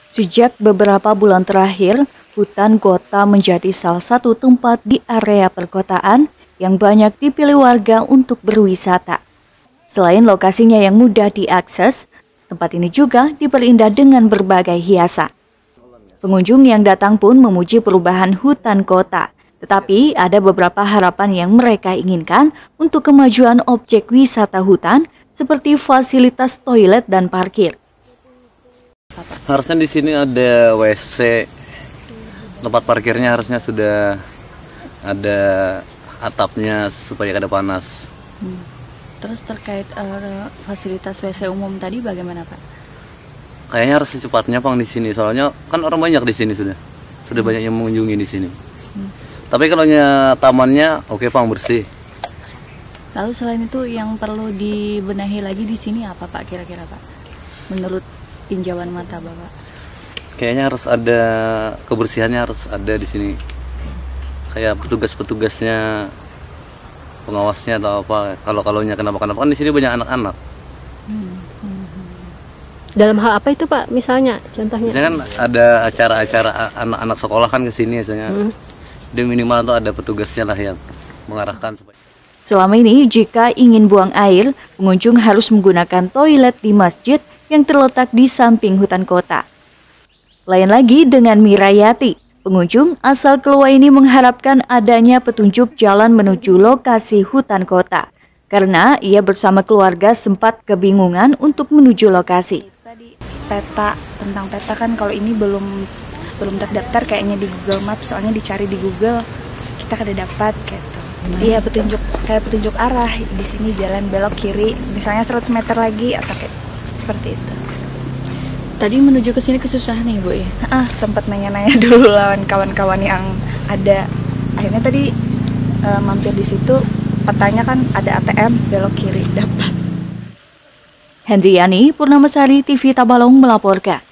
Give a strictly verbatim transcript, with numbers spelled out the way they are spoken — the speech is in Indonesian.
Sejak beberapa bulan terakhir, hutan kota menjadi salah satu tempat di area perkotaan yang banyak dipilih warga untuk berwisata. Selain lokasinya yang mudah diakses, tempat ini juga diperindah dengan berbagai hiasan. Pengunjung yang datang pun memuji perubahan hutan kota, tetapi ada beberapa harapan yang mereka inginkan untuk kemajuan objek wisata hutan seperti fasilitas toilet dan parkir. Harusnya di sini ada W C, tempat parkirnya harusnya sudah ada atapnya supaya kada panas. Hmm. Terus terkait uh, fasilitas W C umum tadi bagaimana, Pak? Kayaknya harus secepatnya Pang di sini, soalnya kan orang banyak di sini sudah, sudah banyak yang mengunjungi di sini. Hmm. Tapi kalau nya tamannya oke Pang, bersih. Lalu selain itu yang perlu dibenahi lagi di sini apa Pak kira-kira Pak? Menurut tinjauan mata Bapak? Kayaknya harus ada kebersihannya, harus ada di sini. Kayak petugas-petugasnya, pengawasnya atau apa. Kalau kalaunya kenapa-kenapa kan di sini banyak anak-anak. Hmm. Dalam hal apa itu Pak? Misalnya contohnya? Misalnya kan ada acara-acara anak-anak sekolah kan ke sini misalnya. Hmm. Di minimal tuh ada petugasnya lah yang mengarahkan supaya. Selama ini jika ingin buang air, pengunjung harus menggunakan toilet di masjid yang terletak di samping hutan kota. Lain lagi dengan Mirayati, pengunjung asal Kelua ini mengharapkan adanya petunjuk jalan menuju lokasi hutan kota, karena ia bersama keluarga sempat kebingungan untuk menuju lokasi. Peta, tentang peta kan kalau ini belum belum terdaftar kayaknya di Google Maps, soalnya dicari di Google kita kada dapat gitu. Iya, petunjuk kayak petunjuk arah, di sini jalan belok kiri, misalnya seratus meter lagi atau kayak seperti itu. Tadi menuju ke sini kesusahan nih Bu ya? Ah, sempat nanya-nanya dulu lawan kawan-kawan yang ada. Akhirnya tadi uh, mampir di situ, petanya kan ada A T M, belok kiri dapat. Hendriani, Purnamasari, T V Tabalong melaporkan.